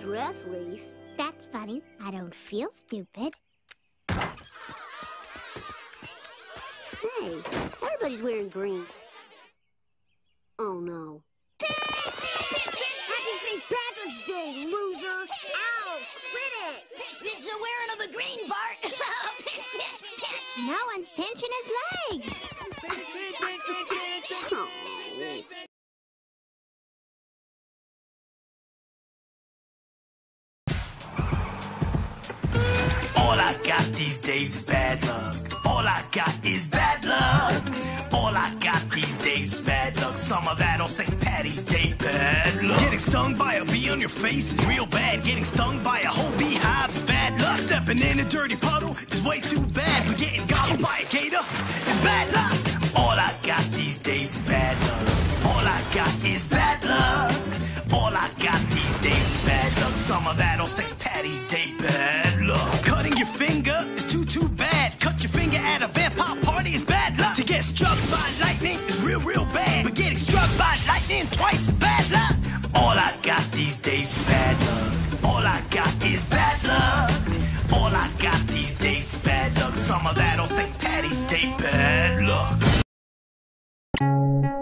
dress, Lise. That's funny. I don't feel stupid. Hey, everybody's wearing green. Oh, no. Happy St. Patrick's Day, loser! Ow! Quit it! It's the wearing of the green, Bart. Pinch, pinch, pinch. No one's pinching his legs. Oh. All I got these days is bad luck. All I got is bad luck. All I got these days is bad luck. Some of that on St. Patty's Day, bad luck. Getting stung by a bee on your face is real bad. Getting stung by a whole beehive is bad luck. Stepping in a dirty puddle is way too bad. But getting gobbled by a gator is bad luck. All I got these days is bad luck. All I got is bad luck. All I got these days is bad luck. Some of that on St. Patty's Day, bad luck. Cutting your finger is too bad. Cut your finger at a vampire party is bad luck. To get struck by lightning is real bad. But getting struck by lightning twice is bad luck. All I got these days is bad luck. All I got is bad luck. All I got these days is bad luck. Some of that on St. Patty's Day, bad luck.